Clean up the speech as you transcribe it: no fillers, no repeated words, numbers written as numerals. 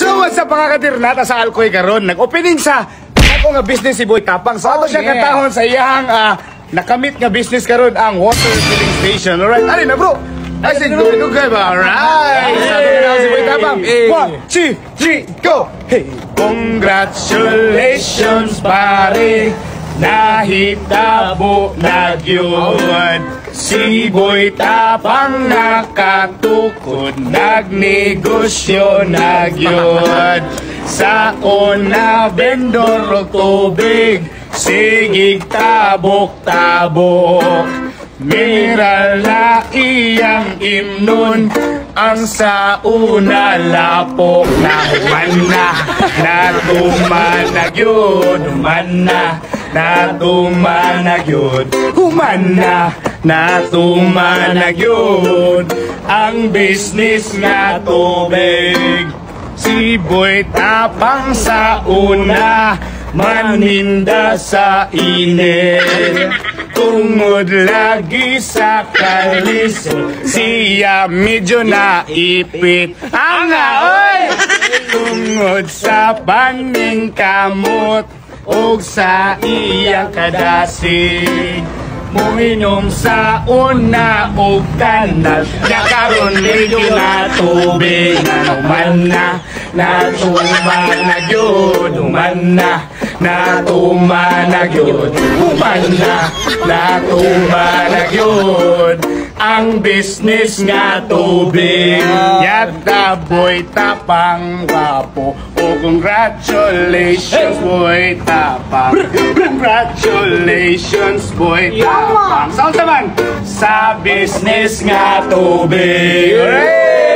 what's up mga katirnata sa Alcoy karon. Nag-opening sa ako nga business si Boy Tapang. So ato siya katahon sa iyang nakamit nga business karon ang water filling station. Alright, ali na bro. I said dugay ba? Alright. Sa ato si Boy Tapang. 1, 2, 3, go. Hey, congratulations pare. Nahitabo na gyud si Boy Tapang nakatukod, nagnegosyo na gyud sa una vendor og tubig, sigig tabok-tabok, mineral na iyang imnon, ang sa una lapok na human na natuman na gyud, human na natuman na gyud, human na natuman na gyud ang business nga tubig. Si Boy Tapang sa una maninda sa init, tungod lagi sa kalis, siya medyo naipit ang oy, tungod sa paning kamot og sa iyang kadasig. Muinom sa una og tanan, nakaroon medyo na tubig na human na natuman na gyud, human na natuman na gyud, human na natuman na gyud ang business nga tubig. Yata Boy Tapang wapo, oh congratulations Boy Tapang, congratulations Boy Tapang. Sound naman sa business nga tubig. Hooray!